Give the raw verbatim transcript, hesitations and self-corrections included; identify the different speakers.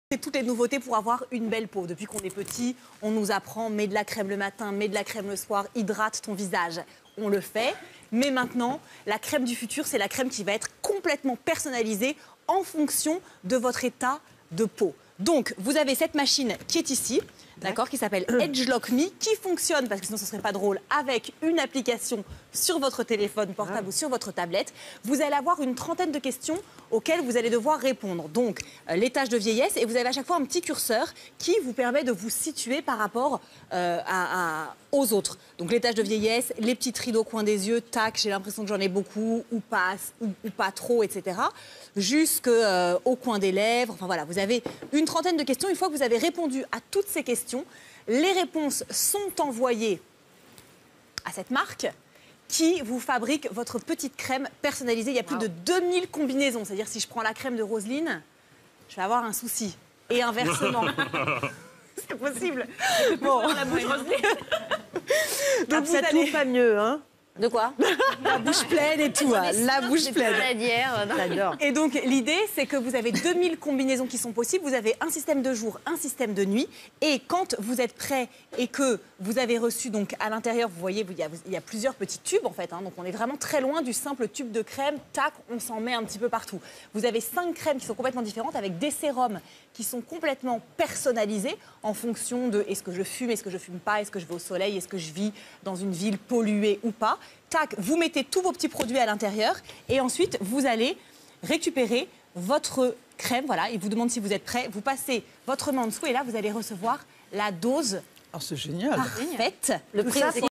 Speaker 1: C'est toutes les nouveautés pour avoir une belle peau. Depuis qu'on est petit, on nous apprend mets de la crème le matin, mets de la crème le soir, hydrate ton visage. On le fait. Mais maintenant, la crème du futur, c'est la crème qui va être complètement personnalisée en fonction de votre état de peau. Donc, vous avez cette machine qui est ici, d'accord, qui s'appelle Edgelock Me, qui fonctionne, parce que sinon ce ne serait pas drôle, avec une application sur votre téléphone portable ah. ou sur votre tablette. Vous allez avoir une trentaine de questions auxquelles vous allez devoir répondre. Donc, euh, les tâches de vieillesse, et vous avez à chaque fois un petit curseur qui vous permet de vous situer par rapport euh, à, à, aux autres. Donc, les tâches de vieillesse, les petites rides au coin des yeux, tac, j'ai l'impression que j'en ai beaucoup, ou pas, ou, ou pas trop, et cetera. Jusqu'au euh, coin des lèvres. Enfin voilà, vous avez une trentaine de questions. Une fois que vous avez répondu à toutes ces questions, les réponses sont envoyées à cette marque qui vous fabrique votre petite crème personnalisée. Il y a plus wow. de deux mille combinaisons. C'est-à-dire, si je prends la crème de Roselyne, je vais avoir un souci. Et inversement. C'est possible. Bon, la bouche Roselyne.
Speaker 2: Donc, ça allez... tout pas mieux, hein?
Speaker 3: De quoi?
Speaker 1: La bouche pleine et tout, hein. La bouche pleine.
Speaker 3: J'adore.
Speaker 1: Et donc, l'idée, c'est que vous avez deux mille combinaisons qui sont possibles. Vous avez un système de jour, un système de nuit. Et quand vous êtes prêt et que vous avez reçu, donc à l'intérieur, vous voyez, il y, a, il y a plusieurs petits tubes, en fait. Hein. Donc, on est vraiment très loin du simple tube de crème. Tac, on s'en met un petit peu partout. Vous avez cinq crèmes qui sont complètement différentes avec des sérums qui sont complètement personnalisés en fonction de est-ce que je fume, est-ce que je fume pas, est-ce que je vais au soleil, est-ce que je vis dans une ville polluée ou pas. Tac, vous mettez tous vos petits produits à l'intérieur et ensuite, vous allez récupérer votre crème. Voilà, il vous demande si vous êtes prêt. Vous passez votre main en dessous et là, vous allez recevoir la dose
Speaker 2: oh, c'est génial.
Speaker 1: parfaite.
Speaker 3: Le prix,